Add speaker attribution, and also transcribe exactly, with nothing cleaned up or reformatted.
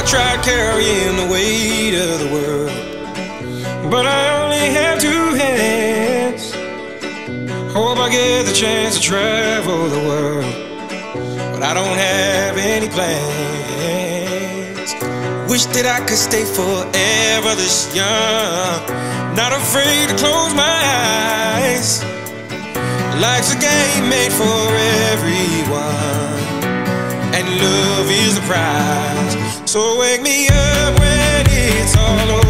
Speaker 1: tried carrying the weight of the world, but I only have two hands. Hope I get the chance to travel the world, but I don't have any plans. Wish that I could stay forever this young, not afraid to close my eyes. Life's a game made for everyone, and love is the prize. So wake me up when it's all over.